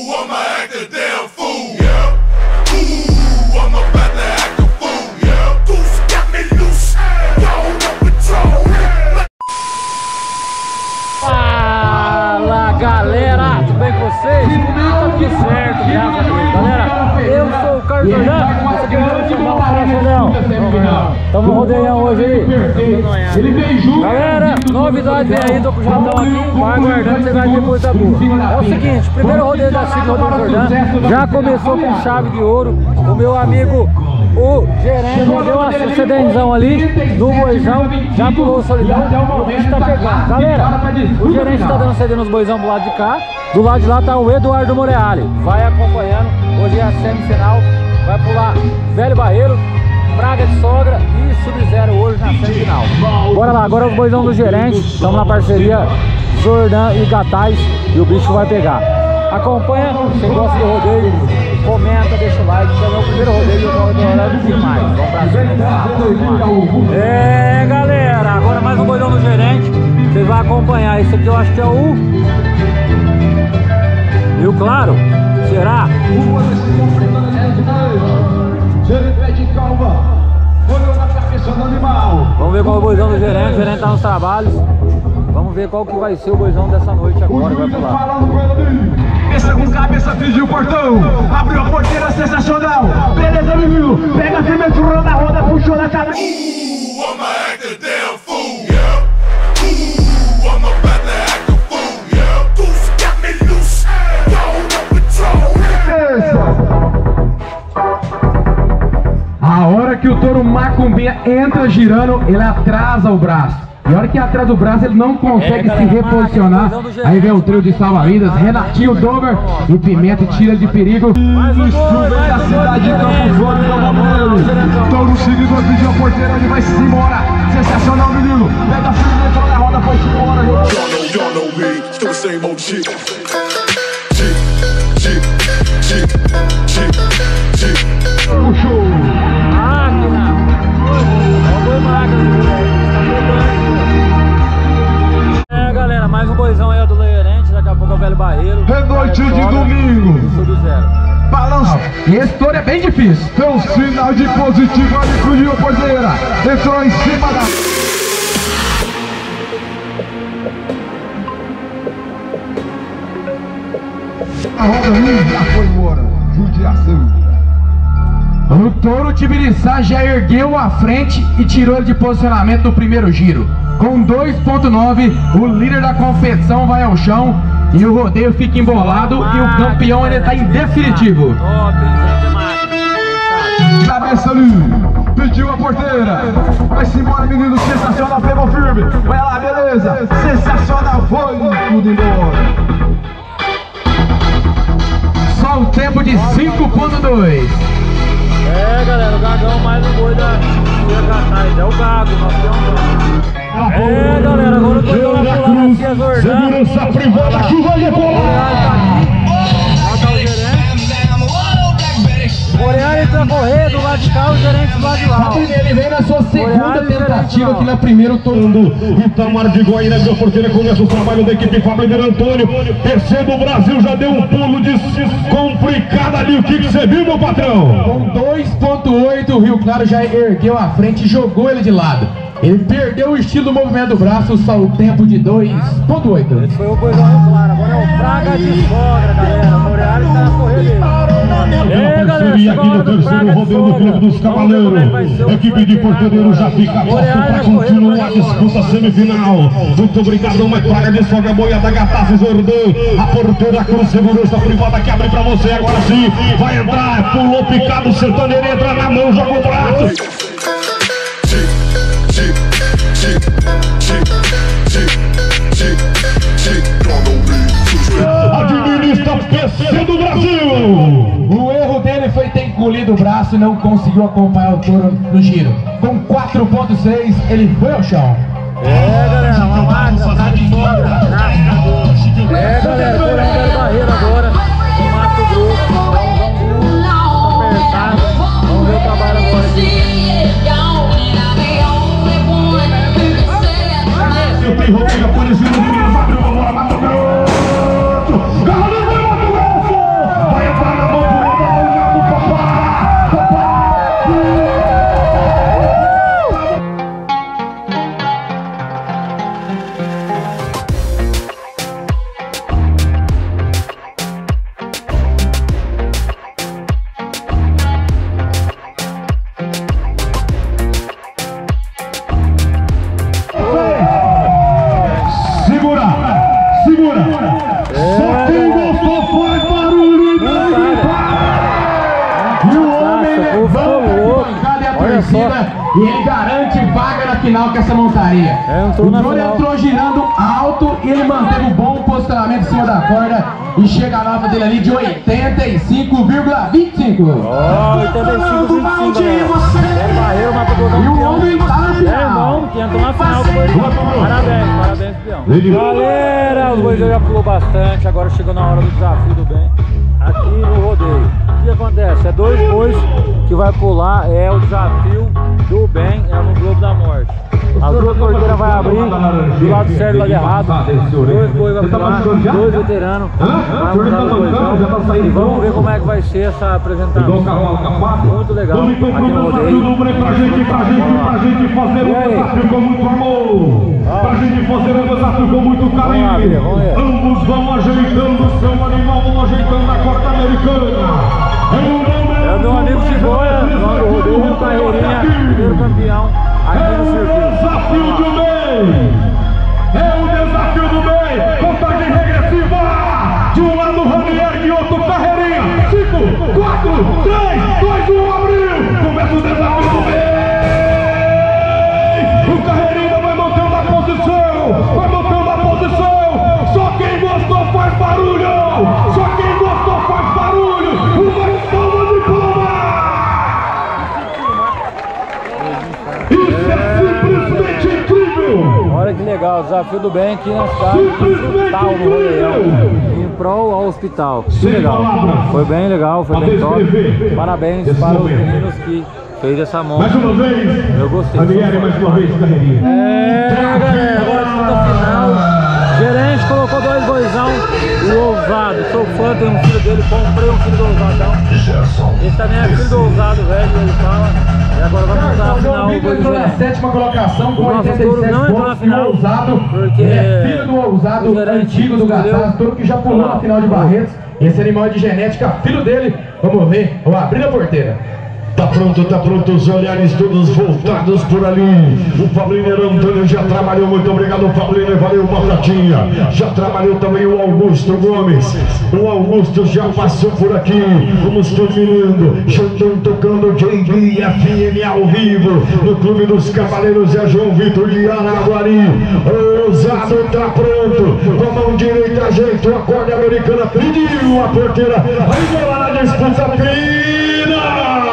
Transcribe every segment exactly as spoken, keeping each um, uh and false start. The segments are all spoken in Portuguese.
I'ma act a damn fool, yeah. Ooh, I'm about to act a fool, yeah. Goose got me loose, gone on patrol. Fala galera, tudo bem com vocês? Tá tudo certo, graças a Deus. Galera, eu sou o Carlos Jordão, esse aqui é o canal Jordão. Tamo no rodeião hoje aí. Galera, novidade vem aí, tô com o Jordão aqui, vai aguardando, você vai ver coisa boa. É o seguinte, primeiro rodeio da Cid, rodeio Jordão, já começou com chave de ouro. O meu amigo, o gerente, deu uma cedenzão ali no boizão, já pulou o solidão, o bicho tá pegando. Galera, o gerente tá dando cedendo nos boizão do lado de cá, do lado de lá tá o Eduardo Moreali. Vai acompanhando, hoje é a semifinal, vai pular Velho Barreiro, Praga de Sogra e Sub-Zero hoje na semifinal. Bora lá, agora os boizão do gerente, estamos na parceria Jordan e Gataz e o bicho vai pegar. Acompanha, quem gosta do rodeio, comenta, deixa o like, que é o meu primeiro rodeio, eu tô adorando demais. Vamos pra cima. É galera, agora mais um boizão do gerente, vocês vão acompanhar. Esse aqui eu acho que é o Rio Claro, será? Vamos ver qual é o boizão do gerente, o gerente tá nos trabalhos. Vamos ver qual que vai ser o boizão dessa noite agora, vai pular. Cabeça com cabeça, fingiu o portão, abriu a porteira, sensacional. Beleza, menino, pega firme, entrou na roda, puxou na cabeça. Ooh, I'ma act a damn fool, yeah. Ooh, I'm about to act a fool, yeah. Goose got me loose, gone on patrol. A hora que o touro Macumbinha entra girando, ele atrasa o braço. E a hora que atrasa o braço, ele não consegue é, se reposicionar. Aí vem o trio de salva-vidas, Renatinho, Dover e Pimenta, tira de perigo. Mais um gol, da cidade de Campo Flores, touro seguindo, pediu a porteira, ele vai se embora. Sensacional, menino. Pega a firme, entrou na roda, foi embora. Y'all know, y'all know me, still the same old shit. Shit, shit, shit, shit, shit. Puxou. Máquina! É o boi máquina, é galera, mais um boizão aí do gerente, daqui a pouco é o Velho Barreiro. É noite de domingo. Sub-Zero. Balança. E esse touro é bem difícil. Foi um sinal de positivo, ali fugiu a porteira. Entrou em cima da... A roda um já foi embora. Judiação. O touro Tibiriçá já ergueu a frente e tirou ele de posicionamento no primeiro giro. Com dois ponto nove, o líder da competição vai ao chão e o rodeio fica embolado e o campeão ainda está em definitivo. Cabeça ali, pediu a porteira. Vai-se embora, menino, sensacional, pegou firme. Vai lá, beleza, sensacional, foi tudo embora. Só o tempo de cinco ponto dois. É galera, o Gagão mais um boi da Gataz, é o Gago, nós temos. É galera, agora o boi vai pular na Cia Jordão. Segurança privada que vai decolar. O Moreali pra correr do lado de cá, o gerente do lado de lá. Ele vem na sua segunda tentativa aqui na primeira torando. Itamar de Goiânia, abriu a porteira, começa o trabalho da equipe Fábio Antônio. Terceiro do Brasil, já deu um pulo de complicado ali. O que que você viu, meu patrão? Com dois ponto oito, o Rio Claro já ergueu a frente e jogou ele de lado. Ele perdeu o estilo do movimento do braço, só o tempo de dois ponto oito. Esse foi o boizão Rio Claro, agora é o Praga de Sogra, galera. O Moreali tá na corrida dele. É, galera, aqui no terceiro rodeio do Clube dos Cavaleiros. Equipe de Porteiro já fica pronto para continuar a disputa semifinal. Muito obrigado, uma Praga de Sogra, boiada Gataz e Jordão. A porteira com segurança privada que abre para você agora sim. Vai entrar, pulou picado, sertaneiro entra na mão, joga o braço. Administra P C do Brasil. O erro dele foi ter engolido o braço e não conseguiu acompanhar o touro no giro. Com quatro ponto seis, ele foi ao chão. É galera, uma máquina, tá de sogra. É galera, tô na Velho Barreiro agora, no Mato Grosso. Vamos apertar, vamos ver o trabalho agora aqui. Eu tenho rodeio aparecendo no Mato Grosso. Galera, Mato Grosso! quebra e ele garante vaga na final com essa montaria. É, entrou o na drone final. entrou girando alto e ele manteve um bom posicionamento em cima da corda e chega a nota dele ali de oitenta e cinco vírgula vinte e cinco. Ó, oitenta e cinco vírgula vinte e cinco, galera. É barreiro, mas pro E o homem tá na É, final. irmão, que entrou na final do Boizão. Parabéns, parabéns, peão. Galera, o Boizão já pulou bastante, agora chegou na hora do desafio do bem. Aqui no rodeio. O que acontece? É dois bois que vai pular, é o desafio do bem, é no Globo da Morte. As duas porteiras vai abrir, do lado certo e do lado errado. Dois bois vai pular, dois veteranos. Vai mudar o Boizão. E vamos ver como é que vai ser essa apresentação. Muito legal. Aqui no rodeio. Pra gente, pra gente, pra gente fazer um desafio com muito amor. Pra gente fazer um desafio com muito carinho. Vamos lá, vamos ver. Ambos vão ajeitando seu animal, vão ajeitando a corda americana. É o meu amigo Chiboia, lá do rodeio, Carreirinha, primeiro campeão aqui no circuito. Desafio do bem! É o desafio do bem! Contagem regressiva! De um lado Ranier, de outro Carreirinha! cinco, quatro, três, dois, um, abriu! Começa o desafio do bem! O Carreirinha vai mantendo a posição! Vai mantendo a posição! Só quem gostou faz barulho! Só quem gostou faz barulho! Uma salva de palmas! Isso é simplesmente incrível! Olha que legal, o desafio do bem aqui na cidade do hospital no Rodeão, em prol ao hospital. Que legal, foi bem legal, foi bem top. Parabéns para os meninos que fez essa monta. Mais uma vez, eu gostei. Ranieri, mais uma vez, Carreirinha. É, galera, agora disputa final. Gerente colocou dois boizão, o ousado. Sou fã, tenho um filho dele, comprei um filho do ousadão. Esse também é filho do ousado, velho, ele fala. E agora vai montar a final. O entrou na sétima colocação com O nosso oitenta e touro sete não entrou na pontos. final, O ousado, porque ele é filho do ousado o gerente antigo do escolheu- Gataz, touro que já pulou na final de Barretos. Esse animal é de genética, filho dele. Vamos ver, vou abrir a porteira. Tá pronto, tá pronto, os olhares todos voltados por ali. O Pabliner Antônio já trabalhou, muito obrigado, Pabliner, valeu, Batatinha. Já trabalhou também o Augusto Gomes. O Augusto já passou por aqui. Vamos terminando. Xandão tocando J B F M ao vivo. No Clube dos Cavaleiros é João Vitor de Araguari. O ousado tá pronto. Com a mão direita ajeitou a corda americana. Pediu a porteira. Aí lá na disputa fina.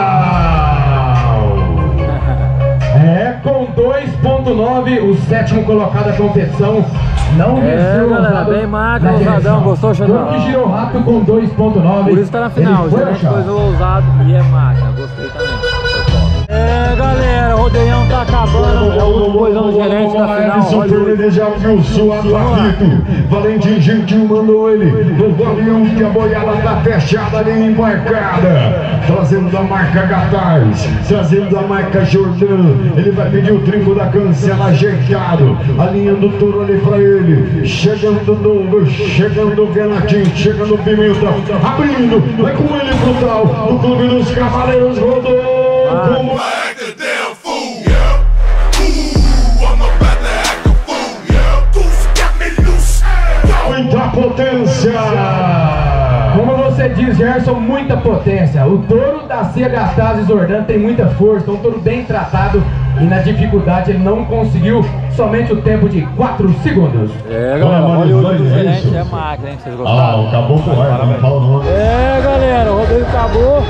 É, com dois ponto nove, o sétimo colocado da competição. Não É, venceu o galera, ousado bem máquina, na ousadão, direção. gostou, Xandão? Touro que girou rápido com dois ponto nove. Por isso tá na final, o Ele foi gerente achado. pôs o ousado e é máquina, gostei também. Foi top. É, galera, o rodeião tá acabando, é o último boizão do gerente da final. Edson Olha Fernandes já viu o suado apito. Valentim Gentil mandou ele. O Valião que a boiada tá fechada ali embarcada. Trazendo a marca Gataz, trazendo a marca Jordão. Ele vai pedir o trinco da cancela ajeitado. Alinhando o touro ali pra ele. Chegando Douglas, chegando Venatinho, chegando Pimenta. Abrindo, vai com ele brutal. O Clube dos Cavaleiros rodou. Como I act a damn fool, yeah. Ooh, I'm about to act a fool, yeah. Goose got me loose, yo. muita potência. Como você diz, Gerson, muita potência. O touro da Cia Gataz Zordan tem muita força, um touro bem tratado e na dificuldade ele não conseguiu somente o tempo de quatro segundos. É, galera, olha o olho do gerente, é máquina, hein? Vocês gostaram? Ah, acabou com o ar, não fala o nome. É, galera, o rodeio acabou.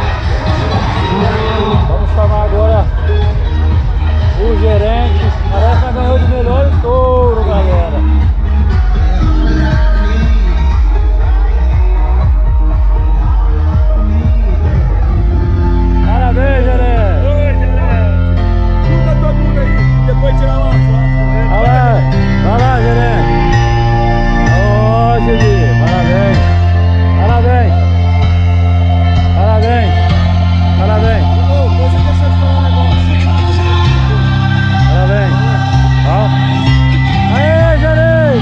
Vamos chamar agora o gerente. Parece que ganhou de melhor touro, galera. Parabéns, gerente. Oi, gerente. Junta todo mundo aí, depois tirar uma foto com ele. Vai lá, vai lá, gerente. Ó, Gili, parabéns. Parabéns. Parabéns. Parabéns. Ô, você deixa eu te falar um negócio. Parabéns. Ó. Aê, gerente.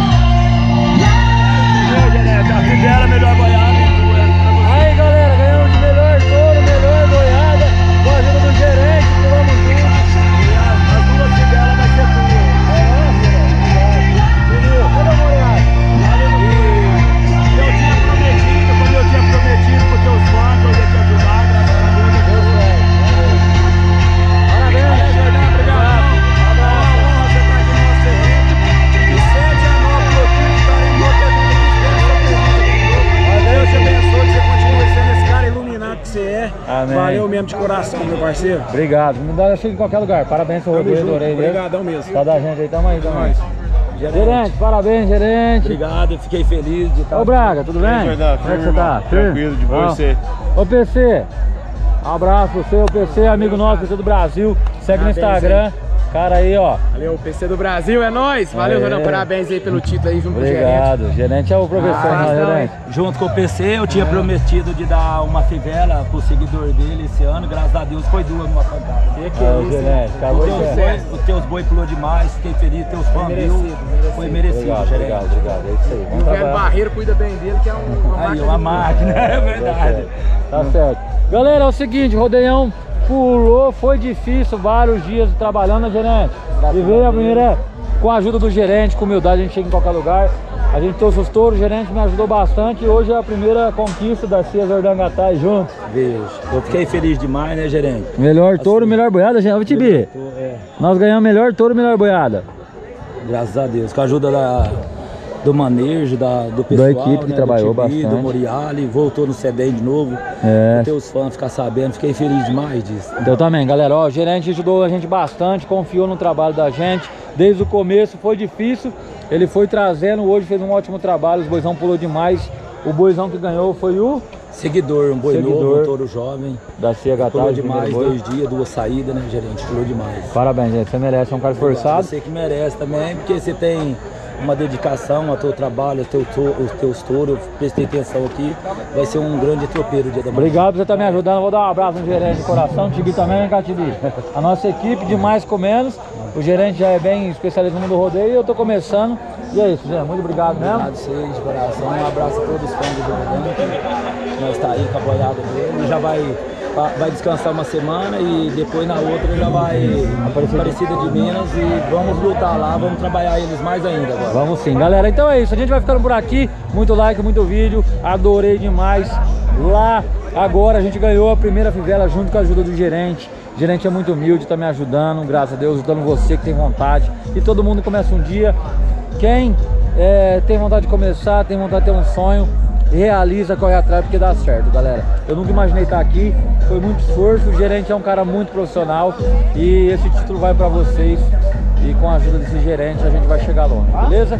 fé. Amém. Valeu mesmo de coração, meu parceiro. Obrigado. Me dá chega em qualquer lugar. Parabéns pro rodeio, adorei. Obrigadão mesmo. Tá da gente aí, tamo aí, tamo aí. Gerente. Gerente, parabéns, gerente. Obrigado, eu fiquei feliz de estar. Ô Braga, tudo bem? Jordão, Como é que você tá? tranquilo, de boa, Bom. você. Ô P C, um abraço pro seu P C, amigo nosso, P C do Brasil. Segue no Parabéns Instagram. Cara aí, ó. Valeu, P C do Brasil, é nóis. Valeu, Aê. Jordão, parabéns aí pelo título aí junto com o gerente. Obrigado. O gerente é o professor, Ah, não, então, gerente. Junto com o P C, eu tinha prometido de dar uma fivela pro seguidor dele esse ano, graças a Deus foi duas numa pancada. Que que É, é o isso, gerente, hein? acabou Os de teus, ver. boi, os teus boi pulou demais, fiquei feliz, teus fãs viu, merecido, merecido. foi merecido, Obrigado, gerente. obrigado, obrigado. É isso aí. E Vamos o velho trabalhar. Barreiro cuida bem dele, que é um, uma Aí, máquina. uma de- máquina, é verdade. Tá certo. Galera, é o seguinte, o rodeião pulou, foi difícil, vários dias trabalhando, né, gerente? E veio a primeira, com a ajuda do gerente, com humildade, a gente chega em qualquer lugar. A gente trouxe os touros, o gerente me ajudou bastante e hoje é a primeira conquista da Cia Zordangatai junto. Vejo. Eu fiquei feliz demais, né, gerente? Melhor touro, melhor boiada, gente. Ô, Tibi, É, nós ganhamos melhor touro, melhor boiada. graças a Deus, com a ajuda da, do manejo, da, do pessoal, equipe que né, trabalhou do Tibi, bastante. do Moriali, voltou no Cedem de novo. É. Teus fãs ficar sabendo, fiquei feliz demais disso. Eu também, galera. Ó, o gerente ajudou a gente bastante, confiou no trabalho da gente. Desde o começo foi difícil, ele foi trazendo, hoje fez um ótimo trabalho, os boizão pulou demais. O boizão que ganhou foi o Seguidor, um boi Seguidor. novo, um touro jovem. da Cia Gatai. Pulou o primeiro demais, boi. dois dias, duas saídas, né, gerente? Pulou demais. Parabéns, gente. Você merece, é um cara esforçado. Você que merece também, porque você tem uma dedicação ao teu trabalho, ao teu to- os teus touros. Eu prestei atenção aqui. Vai ser um grande tropeiro o dia da manhã. Obrigado por você estar me ajudando. Vou dar um abraço no gerente de coração. Tibi também, vem cá, Tibi. A nossa equipe de mais com menos. O gerente já é bem especialista no mundo do rodeio e eu tô começando. E é isso, gente. Muito obrigado mesmo. Obrigado a vocês de coração. Um abraço a todos os fãs do Jordão. Nós está aí com a boiada dele. Já vai, vai descansar uma semana e depois na outra já vai Aparecida de Minas. E vamos lutar lá, vamos trabalhar eles mais ainda agora. Vamos sim, galera. Então é isso. A gente vai ficando por aqui. Muito like, muito vídeo. Adorei demais. Lá, agora a gente ganhou a primeira fivela junto com a ajuda do gerente. O gerente é muito humilde, tá me ajudando. Graças a Deus, ajudando você que tem vontade. E todo mundo começa um dia. Quem é, tem vontade de começar, tem vontade de ter um sonho, realiza, corre atrás porque dá certo, galera. Eu nunca imaginei estar aqui. Foi muito esforço. O gerente é um cara muito profissional. E esse título vai pra vocês. E com a ajuda desse gerente a gente vai chegar longe, beleza?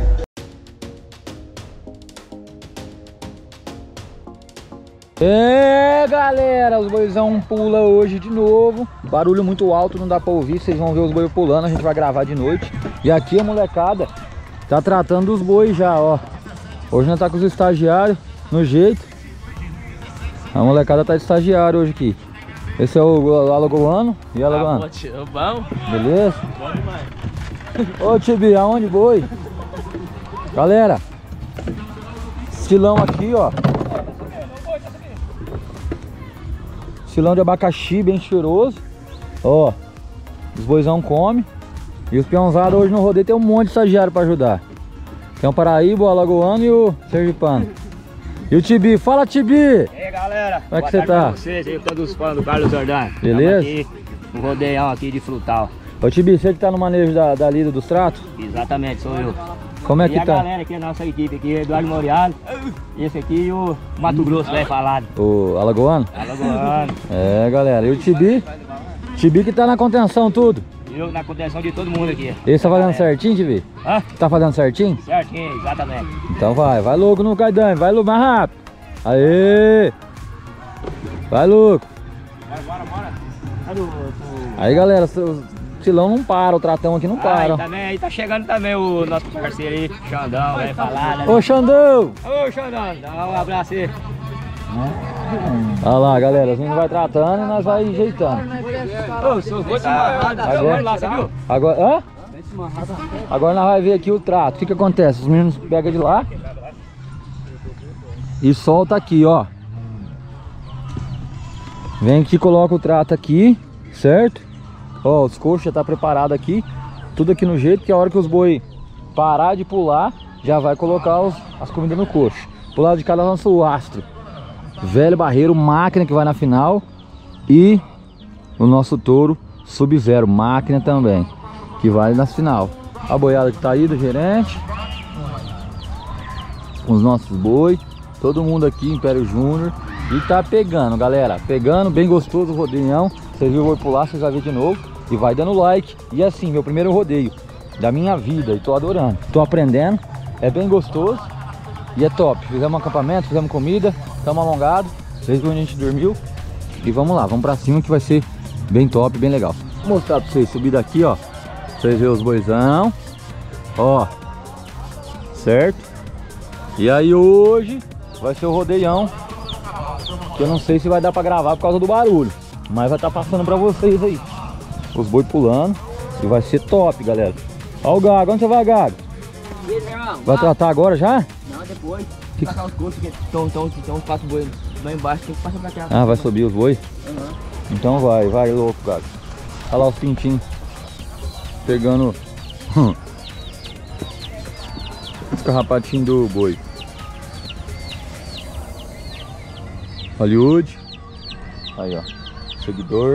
É, galera, os boizão pula hoje de novo. Barulho muito alto, não dá pra ouvir. Vocês vão ver os bois pulando, a gente vai gravar de noite. E aqui a molecada tá tratando os bois já, ó. Hoje nós tá com os estagiários no jeito. A molecada tá de estagiário hoje aqui. Esse é o Alagoano. E Alagoano? Bom? Beleza? Bom demais. Ô Tibi, aonde boi? Galera, estilão aqui, ó. Estilão de abacaxi, bem cheiroso. Ó, os boizão comem. E os peãozados hoje no rodeio tem um monte de estagiário pra ajudar. Tem o Paraíba, o Alagoano e o Sergipano. E o Tibi, fala Tibi! E aí galera, Como é que boa você tarde tá? pra vocês, eu todos os fãs do Carlos Jordão. Beleza? Aqui, no rodeião aqui de Frutal. Ô Tibi, você que tá no manejo da, da lida dos tratos? Exatamente, sou eu. Como é E que a tá? galera aqui, a nossa equipe aqui, Eduardo Moriali, esse aqui e o Mato Grosso, vai falar. O Alagoano? Alagoano. É, galera. E o Tibi? Tibi que tá na contenção tudo. Eu na contenção de todo mundo aqui. Esse tá fazendo certinho, Tibi? Hã? Tá fazendo certinho? Certinho, exatamente. Então vai, vai louco no Caidame, vai louco, mais rápido. Aê! Vai louco. Bora, bora. Cadê o- o- Aí galera, o Silão não para, o tratão aqui não Ah, para. e também, aí tá chegando também o nosso parceiro aí, Xandão, vai falar. Né? Ô Xandão! Ô Xandão, dá um abraço aí. Olha lá, galera, a gente vai tratando e nós vai ajeitando. Ô, seus bois estão amarrados, Agora- lá, você viu? Agora, hã? Agora nós vamos ver aqui o trato. O que que acontece? Os meninos pegam de lá e solta aqui, ó. Vem aqui, coloca o trato aqui, certo? Ó, os coxos já tá preparado aqui. Tudo aqui no jeito que a hora que os boi parar de pular, já vai colocar os, as comidas no coxo. Pro lado de cá nós vamos o astro. Velho Barreiro, máquina que vai na final. E o nosso touro Sub-Zero, máquina também, que vai na final. A boiada que tá aí do gerente. Com os nossos boi. Todo mundo aqui, Império Júnior. E tá pegando, galera. Pegando, bem gostoso o rodeião. Você viu o boi pular, você vai ver de novo. E vai dando like. E assim, meu primeiro rodeio da minha vida. E tô adorando. Tô aprendendo. É bem gostoso. E é top. Fizemos um acampamento, fizemos comida. Estamos alongados. Desde onde a gente dormiu. E vamos lá, vamos pra cima que vai ser bem top, bem legal. Vou mostrar pra vocês, subir daqui, ó. Pra vocês verem os boizão. Ó. Certo? E aí hoje vai ser o rodeião. Que eu não sei se vai dar pra gravar por causa do barulho. Mas vai estar passando pra vocês aí. Os boi pulando. E vai ser top, galera. Ó o Gago, onde você vai, Gago? Vai tratar agora já? Não, depois. Vou tacar os coxos, que estão os quatro bois lá embaixo, tem que passar pra cá. Ah, vai subir os bois? Uhum. Então vai, vai louco, Gago. Olha lá os pintinhos. Pegando os carrapatinhos do boi. Hollywood. Aí, ó. Seguidor.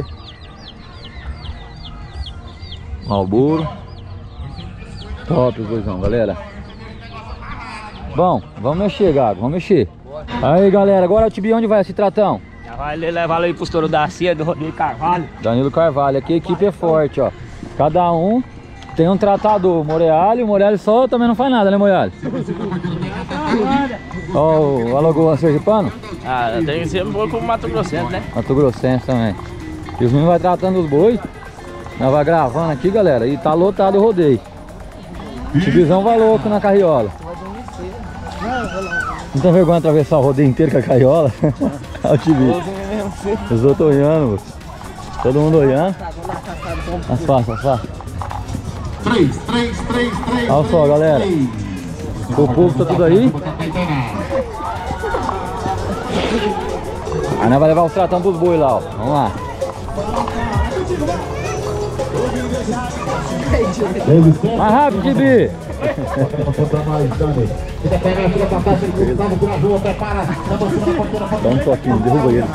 Marlboro. Top os boizão, galera. Bom, vamos mexer, Gago, vamos mexer. Aí, galera, agora o Tibi, onde vai esse tratão? Já vai levar ele pros touros da Cia, do Rodeio Carvalho. Danilo Carvalho, aqui a equipe é forte, ó. Cada um tem um tratador. Moreali, o Moreali só também não faz nada, né, Moreali? Ó, o Alagoa Sergipano? Ah, tem que ser um pouco Mato Grossense, né? Mato Grossense também. E os meninos vão tratando os bois. Nós vai gravando aqui, galera, e tá lotado o rodeio. O Tibizão vai louco na carriola. Não tem vergonha de atravessar o rodeio inteiro com a carriola? Olha o Tibi. Os outros olhando, todo mundo olhando. As faças, as faças. três, três, três, três. Olha só, galera. O povo tá tudo aí. Aí nós vai levar os tratão pros boi lá, ó. Vamos lá. Mais rápido, Tibi. Dá um toquinho, derruba ele.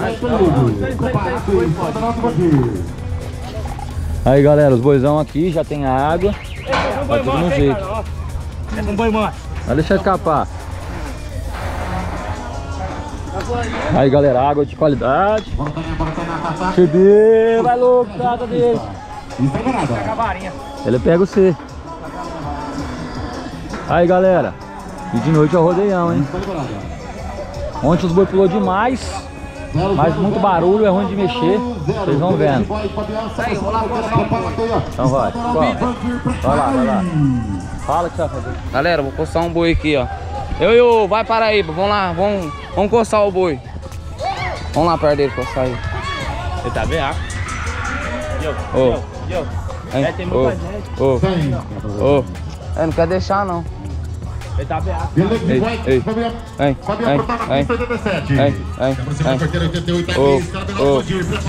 Aí, galera, os boizão aqui já tem água. Tá tudo no jeito. É um boi manso. Vai deixar escapar. Aí, galera, água de qualidade. Tibi, vai louco, trata dele. Ele pega o C. Aí, galera. E de noite é o rodeião, hein? Ontem os boi pulou demais. Mas muito barulho, é ruim de mexer. Vocês vão vendo. Então vai. Vai lá, vai lá. Fala o que você vai fazer. Galera, vou coçar um boi aqui, ó. Eu e o Vai Paraíba, vamos lá, vamos, vamos coçar o boi. Vamos lá perto dele coçar aí. Você tá bem, ah? Ô, Yo, hein? tem Ô, muita gente. ô, ô. É, não quer deixar, não. Ele tá bem, ah? Ei, ei, ei, ei, ei, ei, ei, ei. Ô, ô.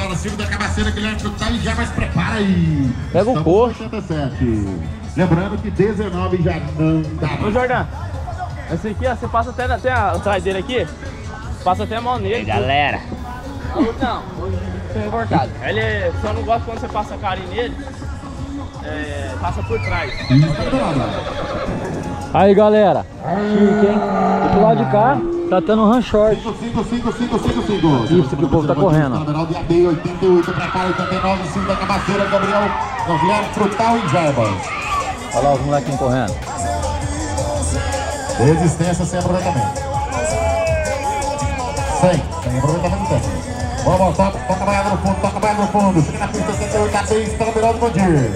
Pega o coxo. Lembrando que dezenove já não dá. Ô, Jordão, esse aqui, ó, você passa até, até a traseira aqui, passa até a mão nele. Galera. Não, foi cortado. Ele só não gosta quando você passa a carinha nele, é, passa por trás. Aí, galera. Chique, hein? E pro lado de cá, tá tendo um run short. cinco, cinco, cinco, cinco, cinco, cinco. Isso que o povo tá correndo. Numeral de A B, oitenta e oito pra cá, oitenta e nove, cinco da Cabaceira, Gabriel, Gabriel Frutal e Jarbas. Olha lá os molequinhos correndo. Resistência sem aproveitamento. Sem, sem aproveitamento técnico. Vamos voltar, toca banhada no fundo, toca banhada no fundo. Chega na pista, oitenta e oito, A B, está liberado do Modir.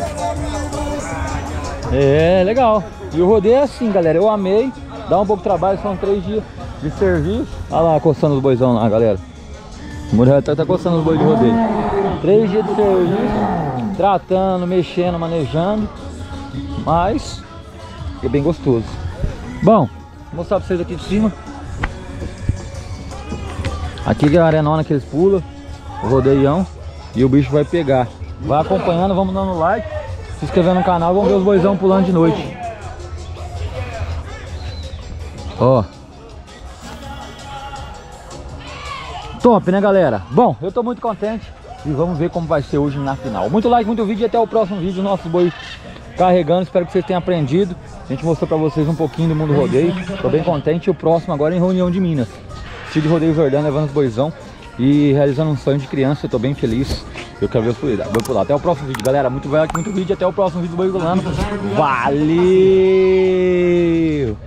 É, legal. E o rodeio é assim, galera. Eu amei. Dá um pouco de trabalho, são três dias de serviço. Olha lá, coçando os boizão lá, galera. O Muriel tá, tá coçando os bois de rodeio. Três dias de serviço, tratando, mexendo, manejando. Mas é bem gostoso. Bom, vou mostrar pra vocês aqui de cima. Aqui é a arenona que eles pulam, o rodeião. E o bicho vai pegar. Vai acompanhando, vamos dando like, se inscrevendo no canal, vamos ver os boizão pulando de noite. Ó. Top, né, galera? Bom, eu tô muito contente. E vamos ver como vai ser hoje na final. Muito like, muito vídeo e até o próximo vídeo. Nossos bois carregando, espero que vocês tenham aprendido. A gente mostrou pra vocês um pouquinho do mundo rodeio. Tô bem contente. E o próximo agora é em Reunião de Minas. Tio de Rodeio Jordão levando os boizão. e realizando um sonho de criança. Eu tô bem feliz. Eu quero ver os boi pular. Até o próximo vídeo, galera. Muito, muito vídeo. Até o próximo vídeo do boi pulando. Valeu!